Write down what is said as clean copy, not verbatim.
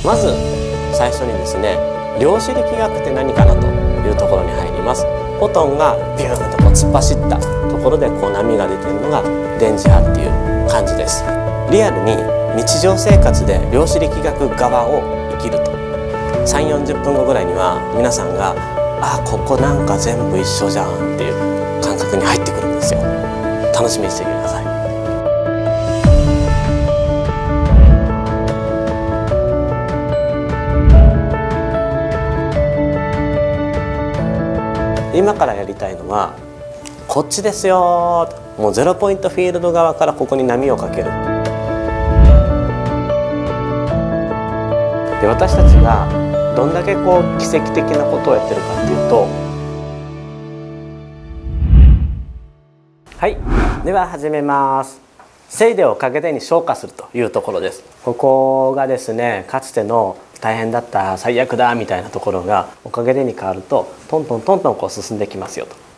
まず最初にですね、量子力学って何かなというところに入ります。フォトンがビューンとこう突っ走ったところでこう波が出ているのが電磁波っていう感じです。リアルに日常生活で量子力学側を生きると3、40分後ぐらいには皆さんがここなんか全部一緒じゃんっていう感覚に入ってくるんですよ。楽しみにしてください。今からやりたいのはこっちですよ。もうゼロポイントフィールド側からここに波をかける。で、私たちがどんだけこう奇跡的なことをやってるかっていうと、はい、では始めます。せいでおかげでに昇華するというところです。ここがですね、かつての大変だった最悪だみたいなところがおかげでに変わるとトントントントンこう進んできますよと。